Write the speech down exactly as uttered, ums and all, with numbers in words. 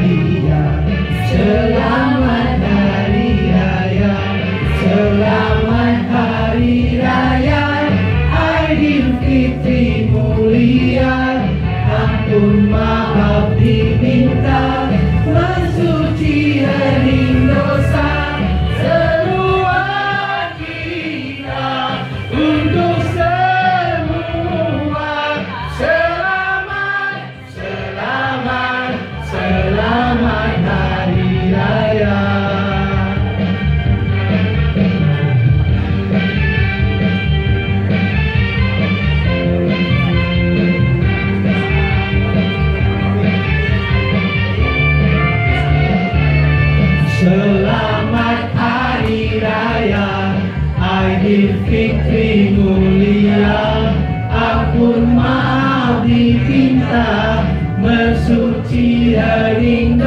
Raya, selamat Hari Raya, selamat Hari Raya Aidilfitri mulia, ampun maaf diminta, mensuci hening dosa seruan kita untuk semua. Selamat, selamat, selamat Hari Raya. Selamat Hari Raya Aidilfitri mulia, ampun maaf dipinta, mensuci hening